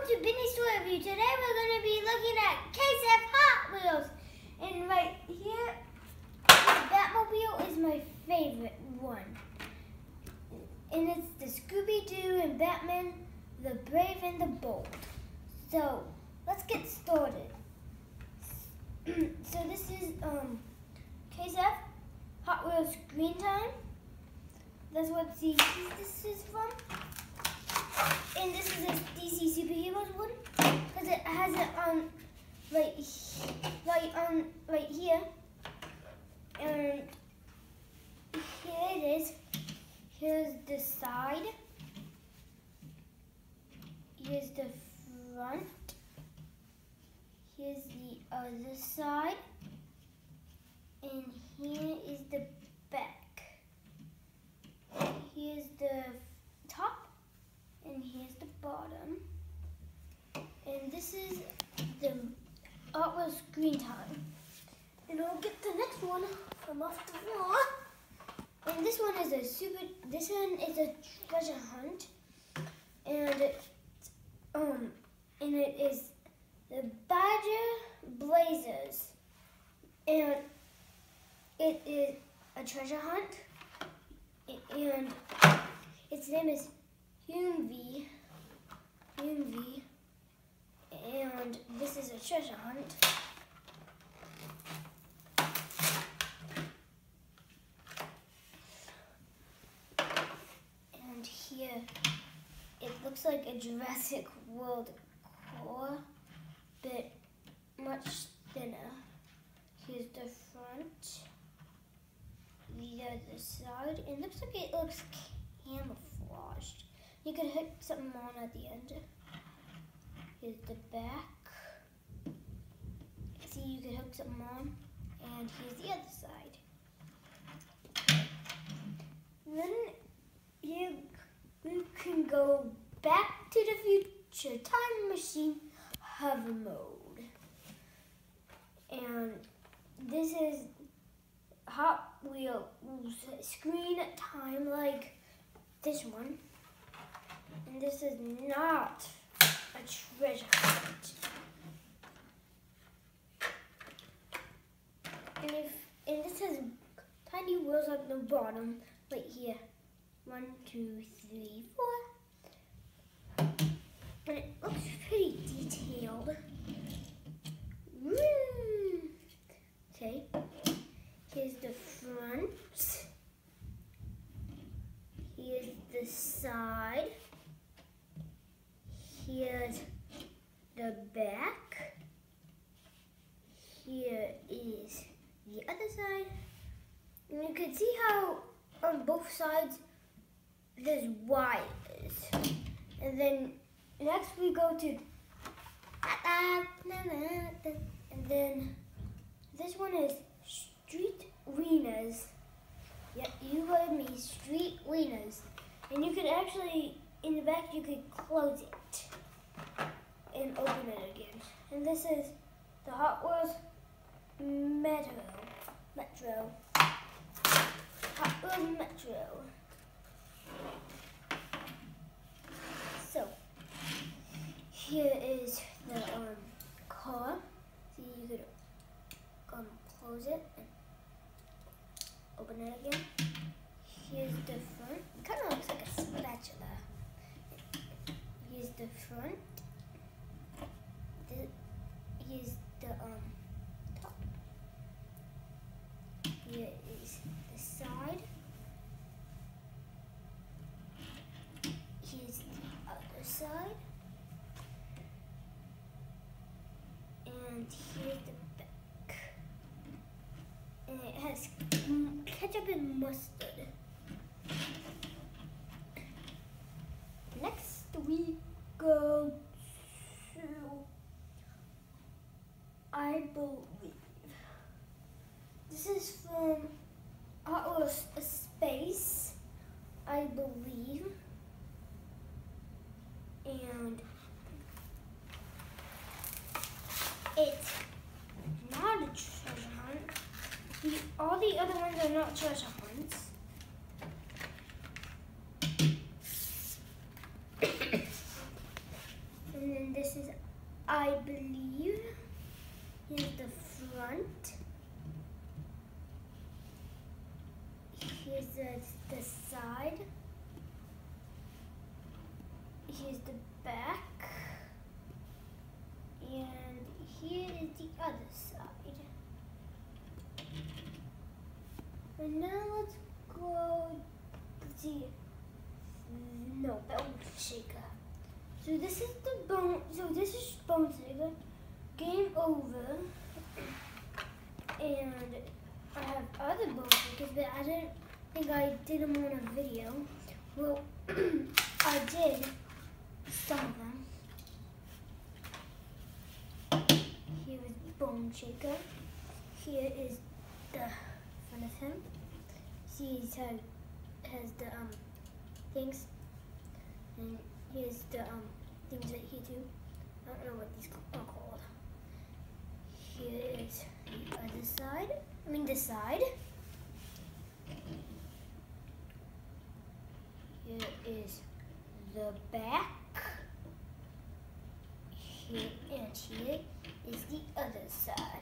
to Benny's Toy Review. Today we're going to be looking at KSF Hot Wheels. And right here, this Batmobile is my favorite one. And it's the Scooby-Doo and Batman, the Brave and the Bold. So, let's get started. So this is KSF Hot Wheels Screen Time. That's what this is from. And this is a DC Superheroes one, because it has it on right here. And here it is. Here's the side. Here's the front. Here's the other side. And here is the back. Here's the top. And here's the bottom. And this is the Hot Wheels Screen Time. And I'll get the next one from off the floor. And this one is a treasure hunt. And it is the Badger Blazers. And it is a treasure hunt. And its name is Humvee, and this is a treasure hunt. And here, it looks like a Jurassic World core, but much thinner. Here's the front, the other side, and looks like it looks camouflaged. You could hook something on at the end. Here's the back. See, you could hook something on. And here's the other side. Then you can go back to the future time machine hover mode. And this is Hot Wheels Screen Time like this one. And this is not a treasure hunt. And this has tiny wheels at the bottom, right here. 1, 2, 3, 4. And it looks pretty detailed. Okay. Here's the front. Here's the side. Here's the back. Here is the other side. And you can see how on both sides there's wires. And then next we go to and then this one is Street Wieners. Yep, you heard me, Street Wieners. And you could actually, in the back, you could close it and open it again. And this is the Hot Wheels Metro. Hot Wheels Metro. So, here is the car. See, you could close it and open it again. Here's the front. It kind of looks like a spatula. Here's the front. Here's the top. Here is the side. Here's the other side. And here's the back. And it has ketchup and mustard. Next we go to, I believe, this is from Hot Wheels Space, I believe, and it's not a treasure hunt. All the other ones are not treasure hunts. And then this front. Here's the side. Here's the back. And here is the other side. And now let's go see. No, Bone Shaker. So this is the bone. So this is Bone Shaker. Game over. And I have other Bone Shakers, but I didn't think I did them on a video. Well, I did some of them. Here is Bone Shaker. Here is the front of him. See, he has the things, and here's the things right here too. I don't know what these are called. Here is the other side. I mean this side. Here is the back. Here and here is the other side.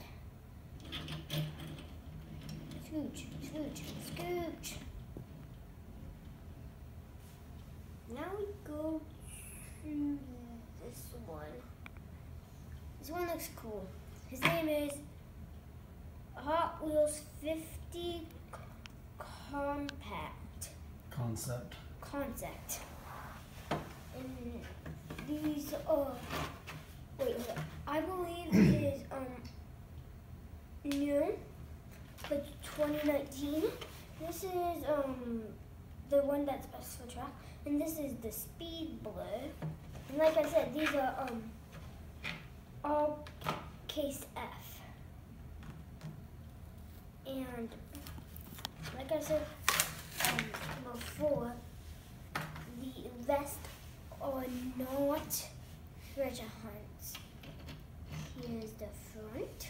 Scooch, scooch, scooch. Now we go to this one. This one looks cool. His name is Hot Wheels 50 Concept. And these are, wait, I believe it is new, but 2019. This is the one that's best for track, and this is the Speed Blur. And like I said, these are all case F. And like I said before, the rest are not treasure hunts. Here's the front.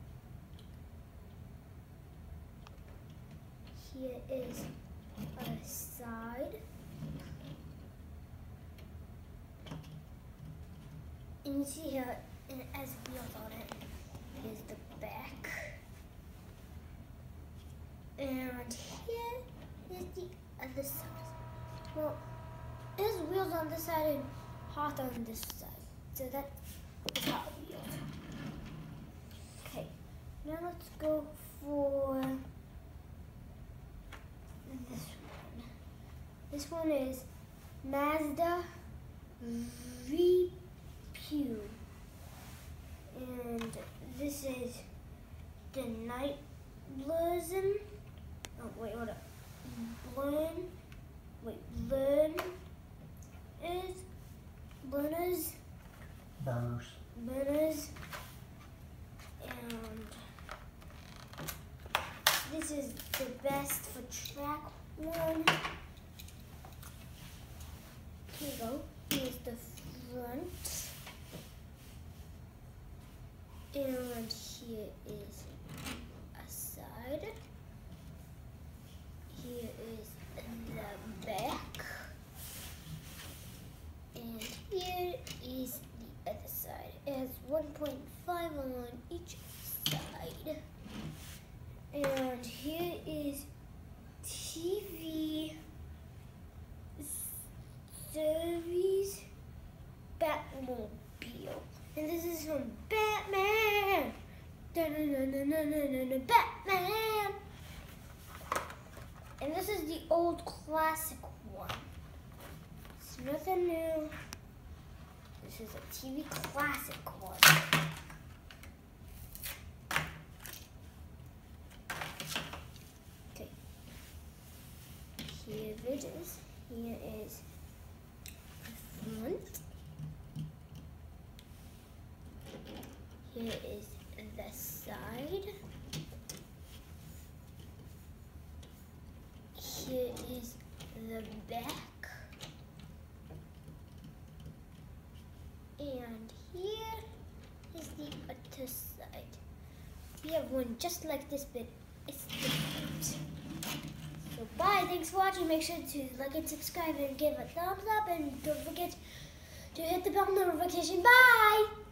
Here is a side. And you see here, it has wheels on it. Here's the back. And here is the other side. Well, there's wheels on this side and Hot on this side. So that is Hot Wheels. Okay, now let's go for this one. This one is Mazda Repew. And this is the Night Blazin'. Oh, wait, hold up. Burners. And this is the best for track one. Here you go. Here's the front. And here is a side. Here is the back. And here is the other side. It has 1.5 on each side. And here is TV series Batmobile. And this is from Batman. Batman. And this is the old classic one. It's nothing new. This is a TV classic one. Okay. Here it is. Here is the front. Here is the side. Here is the back. And here is the other side. We have one just like this, but it's different. So bye, thanks for watching. Make sure to like and subscribe and give a thumbs up, and don't forget to hit the bell notification. Bye!